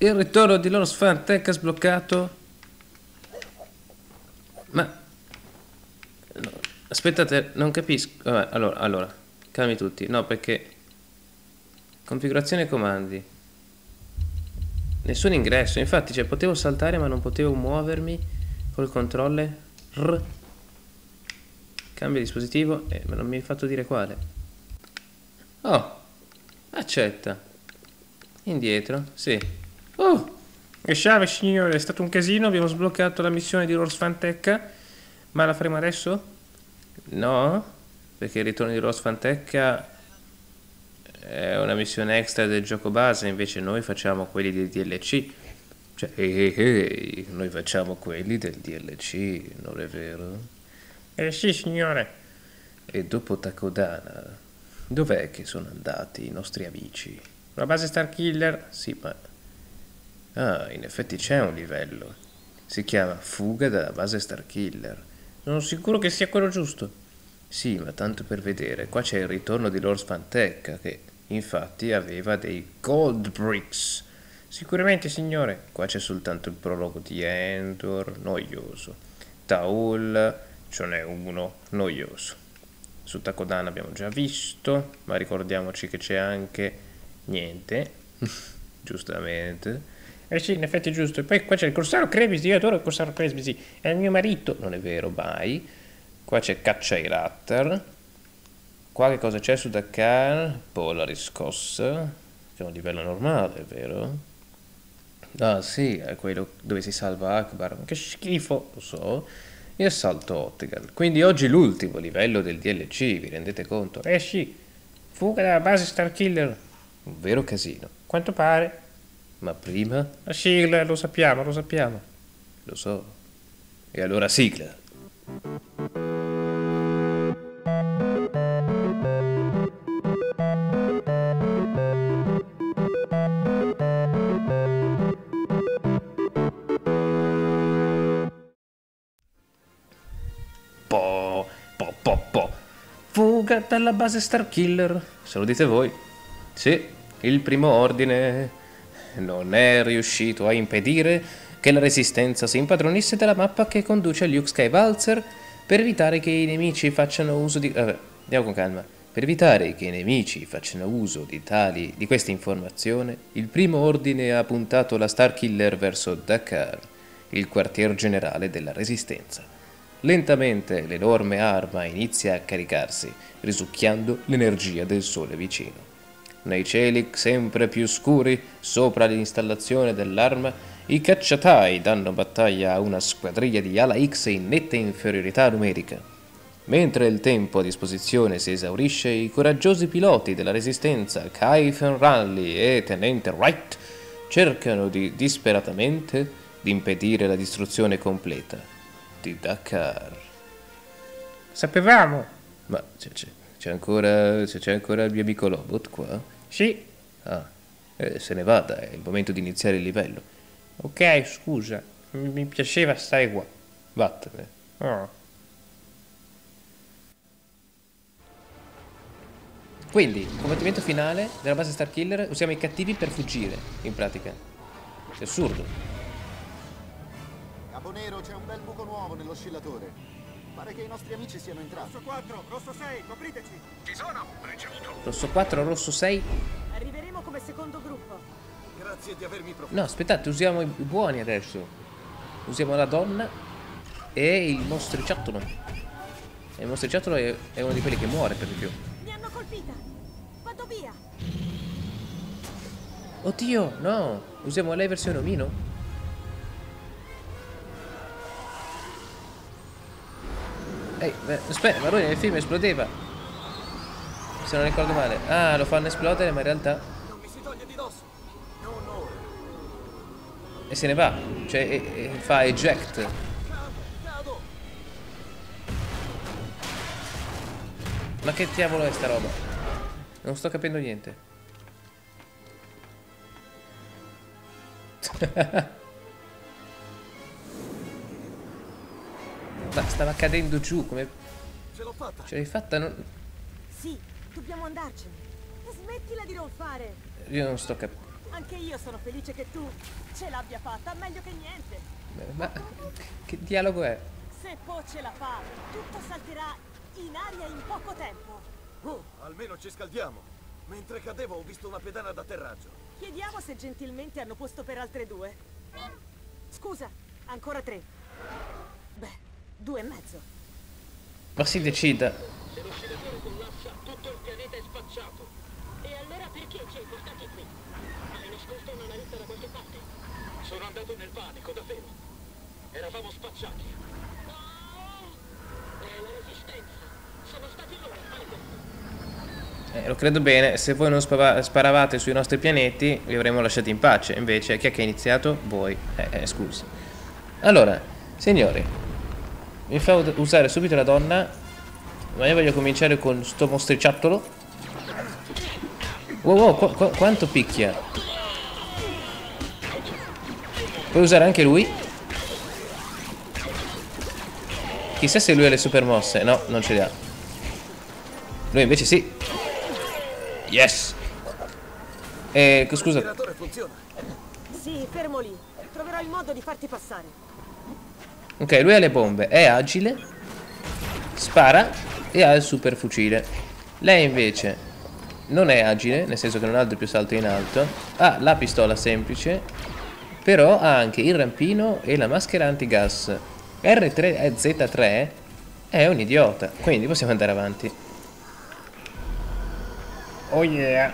Il ritorno di Lord Sfantec ha sbloccato. Ma no, aspettate, non capisco. Vabbè, allora, calmi tutti. No, perché configurazione comandi. Nessun ingresso. Infatti, cioè, potevo saltare ma non potevo muovermi col controller. Cambia dispositivo, ma non mi hai fatto dire quale. Oh, accetta. Indietro, sì. Oh, che salve signore, è stato un casino, abbiamo sbloccato la missione di Lord Sfantecca, ma la faremo adesso? No, perché il ritorno di Lord Sfantecca è una missione extra del gioco base, invece noi facciamo quelli del DLC. Cioè, noi facciamo quelli del DLC, non è vero? Sì, signore. E dopo Takodana, dov'è che sono andati i nostri amici? La base Starkiller? Sì, ma... Ah, in effetti c'è un livello. Si chiama Fuga dalla base Starkiller. Sono sicuro che sia quello giusto. Sì, ma tanto per vedere, qua c'è il ritorno di Lord Sfantecca, che infatti aveva dei Gold Bricks. Sicuramente, signore. Qua c'è soltanto il prologo di Endor, noioso. Taul, ce n'è uno, noioso. Su Takodana abbiamo già visto, ma ricordiamoci che c'è anche niente, giustamente. Eh sì, in effetti è giusto. E poi qua c'è il Corsaro Crebisi, io adoro il Corsaro Crebisi, è il mio marito. Non è vero, mai. Qua c'è Caccia ai Raptor. Qua che cosa c'è su Dakar? Polaris Scossa, che è un livello normale, è vero? Ah sì, è quello dove si salva Akbar. Che schifo, lo so. E assalto Ottegal. Quindi oggi l'ultimo livello del DLC, vi rendete conto? Eh sì, fuga dalla base Starkiller. Un vero casino. Quanto pare. Ma prima? La sigla, lo sappiamo, lo sappiamo. Lo so. E allora sigla. Fuga dalla base Starkiller. Se lo dite voi. Sì, il primo ordine non è riuscito a impedire che la Resistenza si impadronisse della mappa che conduce a Luke Skywalker per evitare che i nemici facciano uso di... Vabbè, andiamo con calma. Per evitare che i nemici facciano uso di questa informazione, il primo ordine ha puntato la Starkiller verso Dakar, il quartier generale della Resistenza. Lentamente l'enorme arma inizia a caricarsi, risucchiando l'energia del sole vicino. Nei cieli sempre più scuri, sopra l'installazione dell'arma, i cacciatai danno battaglia a una squadriglia di ala X in netta inferiorità numerica. Mentre il tempo a disposizione si esaurisce, i coraggiosi piloti della Resistenza, Kyphen Rally e Tenente Wright, cercano disperatamente di impedire la distruzione completa di Dakar. Sapevamo! Ma c'è ancora il mio amico Lobot qua? Sì. Ah, se ne vada, è il momento di iniziare il livello. Ok, scusa, mi piaceva stare qua. Vattene. Oh. Quindi, combattimento finale della base Starkiller, usiamo i cattivi per fuggire, in pratica. È assurdo. Capo Nero, c'è un bel buco nuovo nell'oscillatore. Pare che i nostri amici siano entrati. Rosso 4, rosso 6, copriteci. Ci sono, ricevuto. Rosso 4, rosso 6. Arriveremo come secondo gruppo. Grazie di avermi proposto. No, aspettate, usiamo i buoni adesso. Usiamo la donna e il mostriciattolo. E il mostriciattolo è uno di quelli che muore per di più. Mi hanno colpita. Vado via. Oddio, no. Usiamo lei versione omino? Aspetta, ma lui nel film esplodeva. Se non ricordo male. Ah, lo fanno esplodere, ma in realtà... Non mi si toglie di dosso. Non ora. E se ne va. Cioè, fa eject. Cado. Ma che diavolo è sta roba? Non sto capendo niente. Ma stava cadendo giù, come... Ce l'ho fatta. Ce l'hai fatta? Sì, dobbiamo andarcene. Smettila di non fare. Io non sto capendo. Anche io sono felice che tu ce l'abbia fatta, meglio che niente. Ma che dialogo è? Se Po ce la fa, tutto salterà in aria in poco tempo. Almeno ci scaldiamo. Mentre cadevo ho visto una pedana d'atterraggio. Chiediamo se gentilmente hanno posto per altre 2. Scusa, ancora 3. Beh, 2 e mezzo. Ma si decida. Se l'oscillatore collassa, tutto il pianeta è spacciato. E allora perché ci hai portati qui? Hai nascosto una navetta da qualche parte? Sono andato nel panico, davvero. Eravamo spacciati. No! È la resistenza. Sono stati loro a fare questo. Lo credo bene, se voi non sparavate sui nostri pianeti vi avremmo lasciati in pace. Invece chi è che ha iniziato? Voi. Scusi. Allora, signori, mi fa usare subito la donna, ma io voglio cominciare con sto mostriciattolo. Wow, quanto picchia. Puoi usare anche lui? Chissà se lui ha le super mosse. No, non ce le ha. Lui invece sì. Yes. Scusa. Il tiratore funziona. Sì, fermo lì. Troverò il modo di farti passare. Ok, lui ha le bombe, è agile, spara e ha il super fucile. Lei invece non è agile, nel senso che non ha il doppio salto in alto. Ha la pistola semplice, però ha anche il rampino e la maschera antigas. R3Z3 è un idiota, quindi possiamo andare avanti. Oh yeah.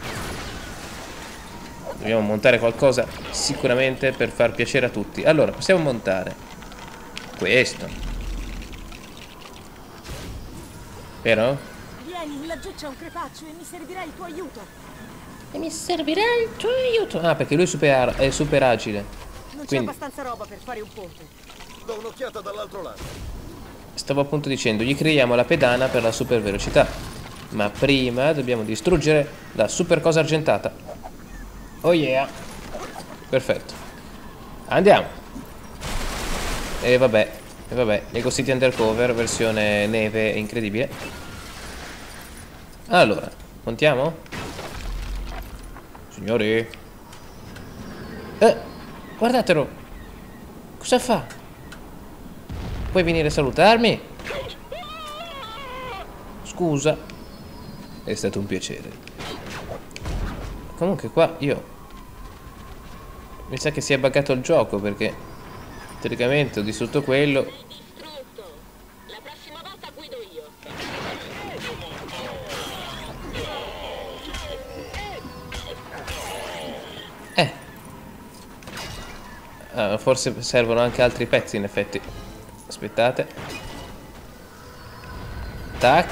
Dobbiamo montare qualcosa sicuramente per far piacere a tutti. Allora, possiamo montare questo. Vero? Vieni, laggiù c'è un crepaccio e mi servirà il tuo aiuto. E mi servirà il tuo aiuto. Ah, perché lui è super agile. Non c'è Quindi abbastanza roba per fare un ponte. Do un'occhiata dall'altro lato. stavo appunto dicendo, gli creiamo la pedana per la super velocità. Ma prima dobbiamo distruggere la super cosa argentata. Oh yeah. Perfetto. Andiamo. E vabbè, Lego City Undercover versione neve incredibile. Allora, montiamo? Signori. Guardatelo. Cosa fa? Puoi venire a salutarmi? Scusa. È stato un piacere. Comunque qua io mi sa che si è buggato il gioco, perché teoricamente ho distrutto quello. Distrutto. La prossima volta guido io. Forse servono anche altri pezzi in effetti. Aspettate. Tac.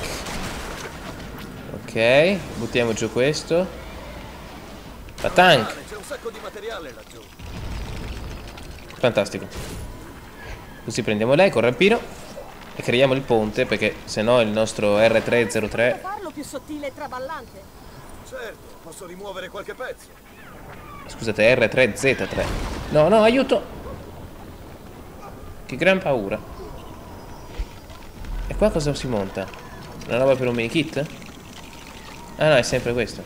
Ok, buttiamo giù questo. Patank. C'è un sacco di materiale laggiù. Fantastico. Così prendiamo lei col rampino e creiamo il ponte, perché se no il nostro R303. Puoi farlo più sottile e traballante. Certo, posso rimuovere qualche pezzo. Scusate, R3Z3. No, no, aiuto. Che gran paura. E qua cosa si monta? Una roba per un mini kit? Ah no, è sempre questo.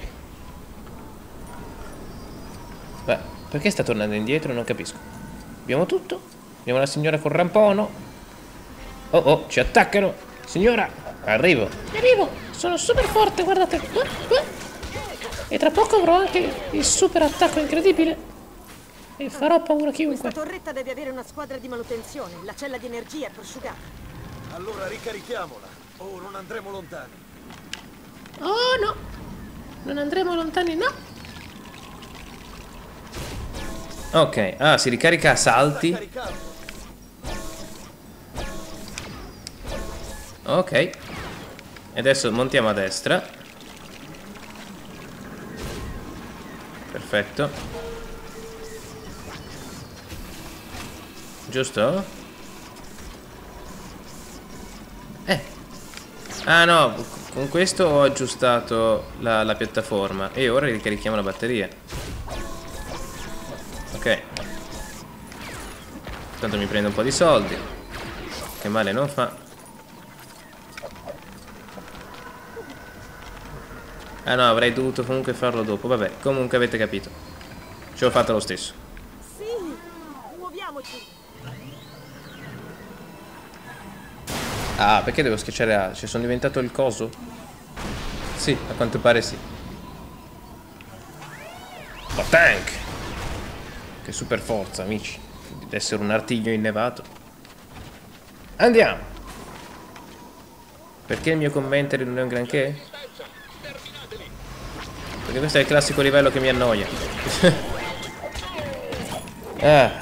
Beh, perché sta tornando indietro? Non capisco. Abbiamo tutto. Abbiamo la signora col rampono. Oh oh, ci attaccano. Signora, arrivo. Arrivo, sono super forte, guardate. E tra poco avrò anche il super attacco incredibile. E farò paura a chiunque. Questa torretta deve avere una squadra di manutenzione. La cella di energia è prosciugata. Allora ricarichiamola. O non andremo lontani. Oh no, non andremo lontani, no. Ok, ah, si ricarica a salti. Caricato. Ok. E adesso montiamo a destra. Perfetto. Giusto? Ah no, con questo ho aggiustato la piattaforma. E ora ricarichiamo la batteria. Ok. Tanto mi prendo un po' di soldi. Che male non fa. Ah no, avrei dovuto comunque farlo dopo. Vabbè, comunque avete capito. Ce l'ho fatta lo stesso. Sì, muoviamoci. Ah, perché devo schiacciare A? Cioè, sono diventato il coso? Sì, a quanto pare sì. Oh, tank! Che super forza, amici. Deve essere un artiglio innevato. Andiamo! Perché il mio commentary non è un granché? Perché questo è il classico livello che mi annoia. Ah.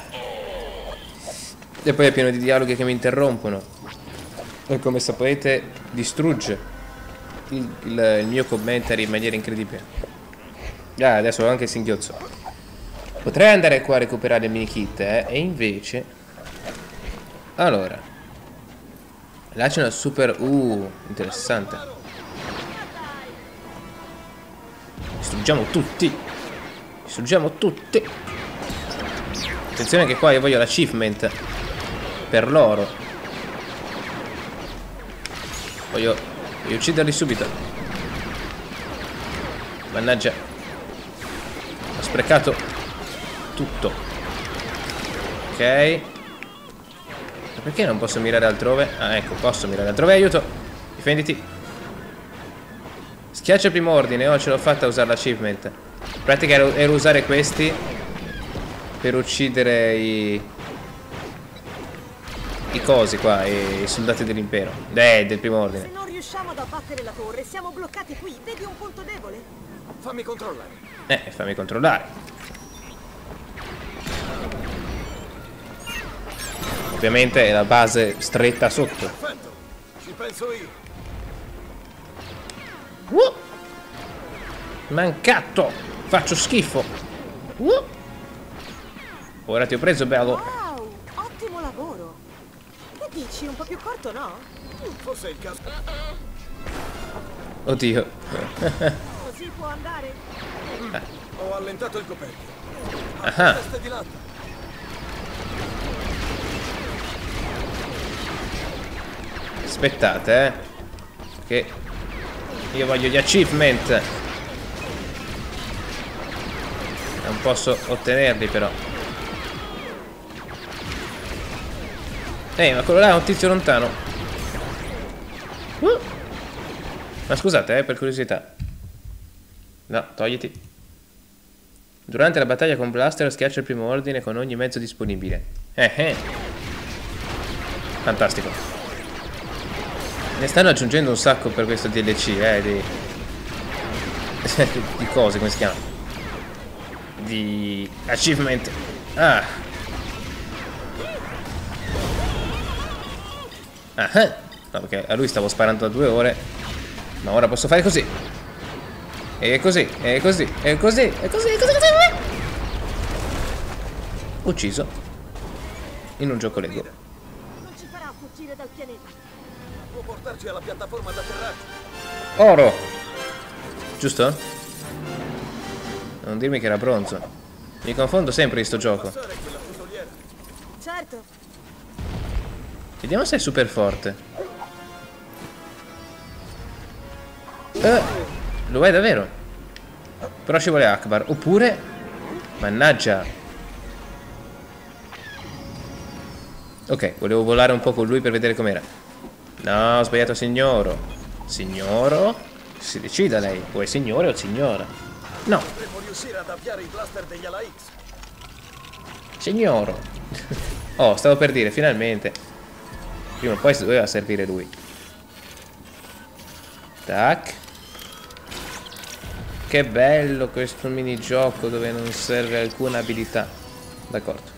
E poi è pieno di dialoghi che mi interrompono. E come saprete distrugge il mio commentary in maniera incredibile. Ah, adesso ho anche il singhiozzo. Potrei andare qua a recuperare il mini kit, e invece... Allora. Là c'è una super... interessante. Distruggiamo tutti. Distruggiamo tutti. Attenzione che qua io voglio l'achievement per l'oro. Voglio ucciderli subito. Mannaggia. Ho sprecato tutto. Ok. Ma perché non posso mirare altrove? Ah, ecco, posso mirare altrove. Aiuto. Difenditi. Schiaccia il primo ordine. Oh, ce l'ho fatta a usare l'achievement. In pratica era usare questi per uccidere i cosi qua, i soldati dell'impero. Del primo ordine. Se non riusciamo ad abbattere la torre, siamo bloccati qui. Vedi un punto debole? Fammi controllare. Fammi controllare. Ovviamente è la base stretta sotto. Perfetto. Ci penso io. Mancato. Faccio schifo. Ora ti ho preso, bello. Wow, ottimo lavoro. Che dici? Un po' più corto, no? Forse è il caso. Oddio. Così può andare? Ho allentato il coperchio. Ah. Testa di latta. Aspettate, che io voglio gli achievement. Non posso ottenerli però. Ma quello là è un tizio lontano. Ma scusate, per curiosità. No, togliti. Durante la battaglia con Blaster schiaccia il primo ordine con ogni mezzo disponibile. Fantastico. Ne stanno aggiungendo un sacco per questo DLC, di cose, come si chiama? Di achievement. Ah. No, perché a lui stavo sparando da 2 ore. Ma ora posso fare così. E così, e così, e così, e così, e così, così. Ucciso. In un gioco Lego. Non ci farà fuggire dal pianeta. Può portarci alla piattaforma d'atterraggio. Oro. Giusto? Non dirmi che era bronzo. Mi confondo sempre di sto gioco. Passare quella fusoliera. Certo. Vediamo se è super forte. Lo è davvero. Però ci vuole Akbar. Oppure... Mannaggia. Ok, volevo volare un po' con lui per vedere com'era. No, ho sbagliato signoro. Signoro? Si decida lei. O è signore o signora. No. Potremmo riuscire ad avviare i blaster degli Ala X. Signoro. Oh, stavo per dire, finalmente. Prima o poi si doveva servire lui. Tac. Che bello questo minigioco dove non serve alcuna abilità. D'accordo.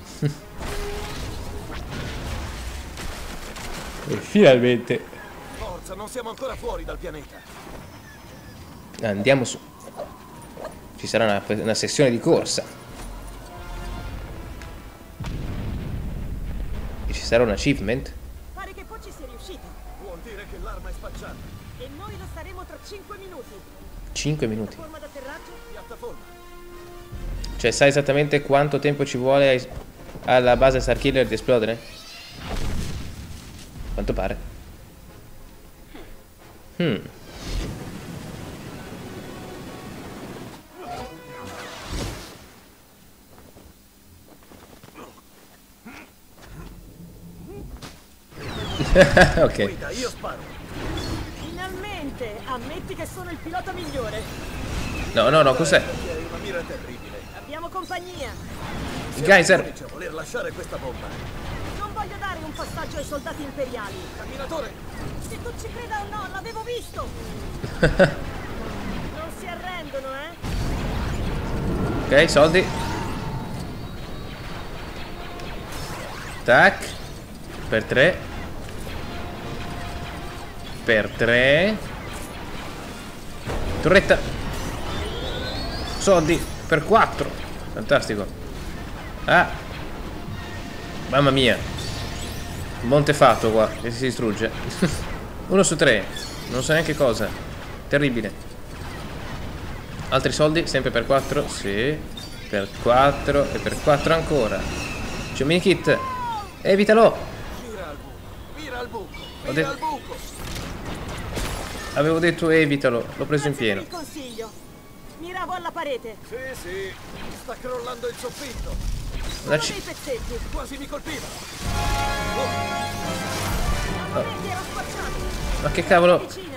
E finalmente Forza, non siamo ancora fuori dal pianeta. andiamo su. Ci sarà una sessione di corsa. E ci sarà un achievement. Pare che poi ci sia riuscito. Vuol dire che l'arma è spacciata. E noi lo saremo tra 5 minuti. 5 minuti. Forma d'atterraggio? Piattaforma. Cioè sai esattamente quanto tempo ci vuole alla base Starkiller di esplodere? Quanto pare. Ok. Guida, io sparo. Finalmente! Ammetti che sono il pilota migliore. No, cos'è? Perché hai una mira terribile. Abbiamo compagnia. Il geyser. Unici a voler lasciare questa bomba. Non voglio dare un passaggio ai soldati imperiali. Camminatore, Se tu ci creda o no, l'avevo visto. Non si arrendono, eh? Ok, soldi. Tac. Per 3. Per 3. Torretta. Soldi. Per 4. Fantastico. Ah. Mamma mia. Monte fatto qua. Che si distrugge. 1 su 3. Non so neanche cosa. Terribile. Altri soldi. Sempre per 4. Sì. Per 4. E per 4 ancora. C'è un mini kit. Evitalo. mira al buco. Ho Mira detto- al buco. Avevo detto evitalo. L'ho preso in Grazie pieno. per il consiglio. Miravo alla parete. Sì, sta crollando il soffitto. Sono La c- dei pezzetti. Quasi mi colpiva. Non vedi, ero spacciato. Ma che cavolo. Vicino.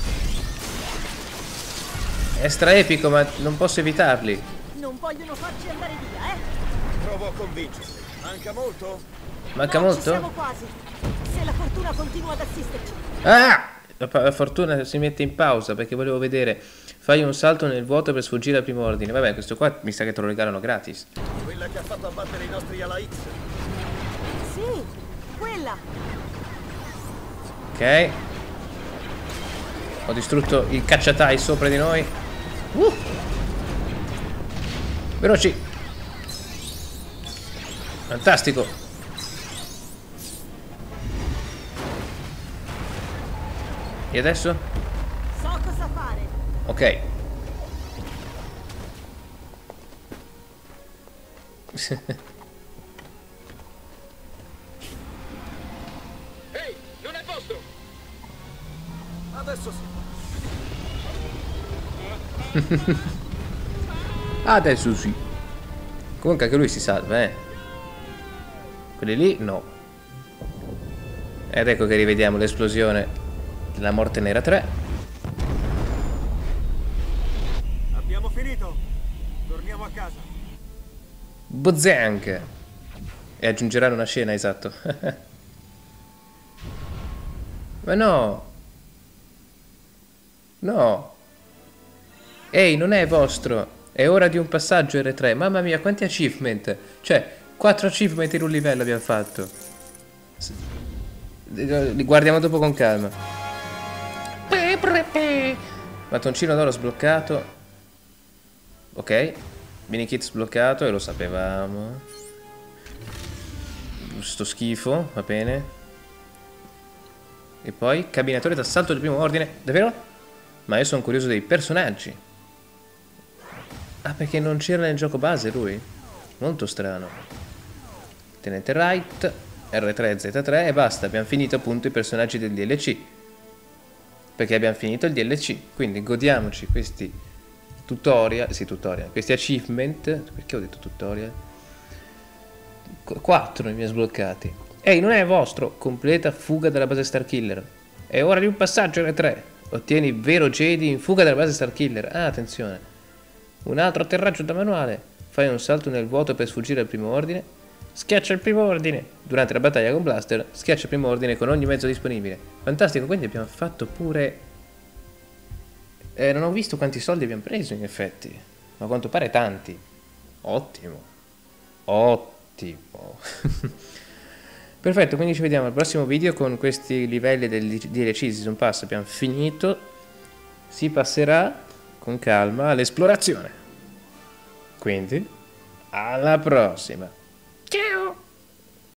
È straepico, ma non posso evitarli. Non vogliono farci andare via, eh? Provo a convincerli. Manca molto? Manca No, ci siamo molto? quasi. Se la fortuna continua ad assisterci. Ah! La fortuna si mette in pausa perché volevo vedere. Fai un salto nel vuoto per sfuggire al primo ordine. Vabbè, questo qua mi sa che te lo regalano gratis. Quella che ha fatto abbattere i nostri ala X. Sì, quella. Ok. Ho distrutto il cacciatai sopra di noi. Veloci. Fantastico. E adesso? So cosa fare. Ok. Ehi, non è posto! Adesso sì. Adesso sì. Comunque anche lui si salva, eh. Quelli lì no. Ed ecco che rivediamo l'esplosione della Morte Nera 3. Abbiamo finito. Torniamo a casa. Bozank. E aggiungeranno una scena, esatto. Ma no. No. Ehi, non è vostro. È ora di un passaggio R3. Mamma mia, quanti achievement. Cioè, 4 achievement in un livello abbiamo fatto. Li guardiamo dopo con calma. Mattoncino d'oro sbloccato. Ok. Mini kit sbloccato e lo sapevamo. Sto schifo, va bene. E poi cabinatore d'assalto del primo ordine. Davvero? Ma io sono curioso dei personaggi. Ah, perché non c'era nel gioco base lui? Molto strano. Tenente Wright, R3, Z3 e basta. Abbiamo finito appunto i personaggi del DLC. Perché abbiamo finito il DLC. Quindi godiamoci questi tutorial. Sì, tutorial. Questi achievement. Perché ho detto tutorial? 4 ne mi ha sbloccati. Ehi, non è vostro. Completa fuga dalla base Starkiller. È ora di un passaggio R3. Ottieni vero Jedi in fuga dalla base Starkiller. Ah, attenzione. Un altro atterraggio da manuale. Fai un salto nel vuoto per sfuggire al primo ordine. Schiaccia il primo ordine. Durante la battaglia con Blaster, schiaccia il primo ordine con ogni mezzo disponibile. Fantastico, quindi abbiamo fatto pure... non ho visto quanti soldi abbiamo preso in effetti. Ma a quanto pare tanti. Ottimo. Ottimo. Perfetto, quindi ci vediamo al prossimo video con questi livelli del DLC Season Pass. Abbiamo finito. Si passerà con calma all'esplorazione. Quindi, alla prossima!